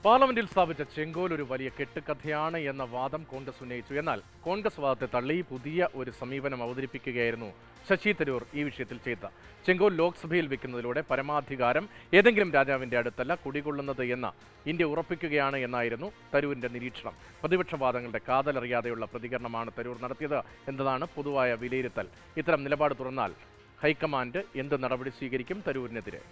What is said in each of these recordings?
പാർലമെന്റിൽ സ്ഥാപിച്ച ചെങ്കോൽ ഒരു വലിയ കെട്ടുകഥയാണ് എന്ന വാദം കോൺഗ്രസ് ഉന്നയിച്ചു. എന്നാൽ കോൺഗ്രസ് വാദത്തെ തള്ളി പുതിയ ഒരു സമീപനം അവതരിപ്പിക്കുകയായിരുന്നു ശശി തരൂർ ഈ വിഷയത്തിൽ ചെയ്ത. ചെങ്കോൽ ലോക്സഭയിൽ വെക്കുന്നതിലൂടെ പരമാധികാരം ഏതെങ്കിലും രാജാവിന്റെ അടുത്തല്ല കുടികൊള്ളുന്നത് എന്ന ഇന്ത്യ ഉറപ്പിക്കുകയാണ് എന്നായിരുന്നു തരൂരിന്റെ നിരീക്ഷണം. പ്രതിപക്ഷ വാദങ്ങളുടെ കാതലറിയാതെയുള്ള പ്രതികരണമാണ് തരൂർ നടത്തിയത് എന്നതാണ് പൊതുവായ വിലയിരുത്തൽ. ഇത്തരം നിലപാട് തുറന്നാൽ ഹൈക്കമാൻഡ് എന്ത് നടപടി സ്വീകരിക്കും? തരൂരിനെതിരെ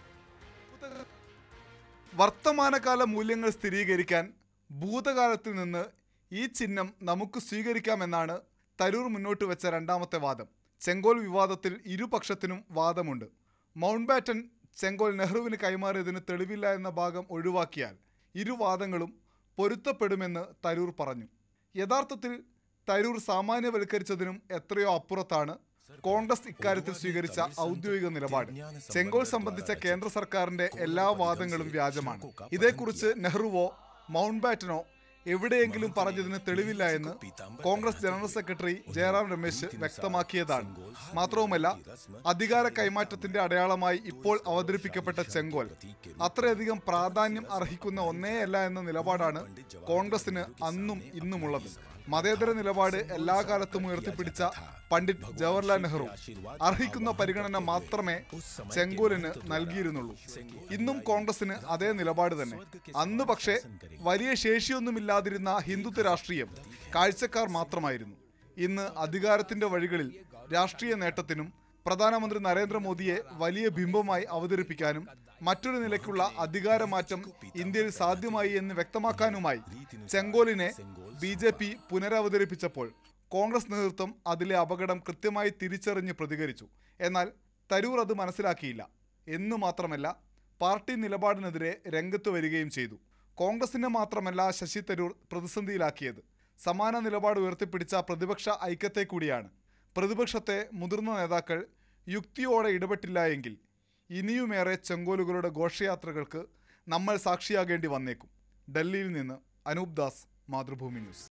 വർത്തമാനകാല മൂല്യങ്ങൾ സ്ഥിരീകരിക്കാൻ ഭൂതകാലത്തിൽ നിന്ന് ഈ ചിഹ്നം നമുക്ക് സ്വീകരിക്കാമെന്നാണ് തരൂർ മുന്നോട്ട് വെച്ച രണ്ടാമത്തെ വാദം. ചെങ്കോൽ വിവാദത്തിൽ ഇരുപക്ഷത്തിനും വാദമുണ്ട്. മൗണ്ട് ബാറ്റൻ ചെങ്കോൽ നെഹ്റുവിന് കൈമാറിയതിന് തെളിവില്ല എന്ന ഭാഗം ഒഴിവാക്കിയാൽ ഇരുവാദങ്ങളും പൊരുത്തപ്പെടുമെന്ന് തരൂർ പറഞ്ഞു. യഥാർത്ഥത്തിൽ തരൂർ സാമാന്യവൽക്കരിച്ചതിനും എത്രയോ അപ്പുറത്താണ് കോൺഗ്രസ് ഇക്കാര്യത്തിൽ സ്വീകരിച്ച ഔദ്യോഗിക നിലപാട്. ചെങ്കോൽ സംബന്ധിച്ച കേന്ദ്ര സർക്കാരിന്റെ എല്ലാ വാദങ്ങളും വ്യാജമാണ്. ഇതേക്കുറിച്ച് നെഹ്റുവോ മൗണ്ട് ബാറ്റനോ എവിടെയെങ്കിലും പറഞ്ഞതിന് തെളിവില്ല എന്ന് കോൺഗ്രസ് ജനറൽ സെക്രട്ടറി ജയറാം രമേശ് വ്യക്തമാക്കിയതാണ്. മാത്രവുമല്ല, അധികാര കൈമാറ്റത്തിന്റെ അടയാളമായി ഇപ്പോൾ അവതരിപ്പിക്കപ്പെട്ട ചെങ്കോൽ അത്രയധികം പ്രാധാന്യം അർഹിക്കുന്ന ഒന്നേയല്ല എന്ന നിലപാടാണ് കോൺഗ്രസിന് അന്നും ഇന്നുമുള്ളത്. മതേതര നിലപാട് എല്ലാ കാലത്തും ഉയർത്തിപ്പിടിച്ച പണ്ഡിറ്റ് ജവഹർലാൽ നെഹ്റു അർഹിക്കുന്ന പരിഗണന മാത്രമേ ചെങ്കോലിന് നൽകിയിരുന്നുള്ളൂ. ഇന്നും കോൺഗ്രസിന് അതേ നിലപാട് തന്നെ. അന്ന് പക്ഷേ വലിയ ശേഷിയൊന്നുമില്ലാതിരുന്ന ഹിന്ദുത്വ രാഷ്ട്രീയം കാഴ്ചക്കാർ മാത്രമായിരുന്നു. ഇന്ന് അധികാരത്തിന്റെ വഴികളിൽ രാഷ്ട്രീയ നേട്ടത്തിനും പ്രധാനമന്ത്രി നരേന്ദ്രമോദിയെ വലിയ ബിംബമായി അവതരിപ്പിക്കാനും മറ്റൊരു നിലയ്ക്കുള്ള അധികാരമാറ്റം ഇന്ത്യയിൽ സാധ്യമായി എന്ന് വ്യക്തമാക്കാനുമായി ചെങ്കോലിനെ BJP പുനരവതരിപ്പിച്ചപ്പോൾ കോൺഗ്രസ് നേതൃത്വം അതിലെ അപകടം കൃത്യമായി തിരിച്ചറിഞ്ഞ് പ്രതികരിച്ചു. എന്നാൽ തരൂർ അത് മനസ്സിലാക്കിയില്ല എന്നു മാത്രമല്ല, പാർട്ടി നിലപാടിനെതിരെ രംഗത്ത് വരികയും ചെയ്തു. കോൺഗ്രസിനെ മാത്രമല്ല ശശി തരൂർ പ്രതിസന്ധിയിലാക്കിയത്. സമാന നിലപാട് ഉയർത്തിപ്പിടിച്ച പ്രതിപക്ഷ ഐക്യത്തെ കൂടിയാണ്. പ്രതിപക്ഷത്തെ മുതിർന്ന നേതാക്കൾ യുക്തിയോടെ ഇടപെട്ടില്ല എങ്കിൽ ഇനിയുമേറെ ചെങ്കോലുകളുടെ ഘോഷയാത്രകൾക്ക് നമ്മൾ സാക്ഷിയാകേണ്ടി വന്നേക്കും. ഡൽഹിയിൽ നിന്ന് അനൂപ് ദാസ്, മാതൃഭൂമി ന്യൂസ്.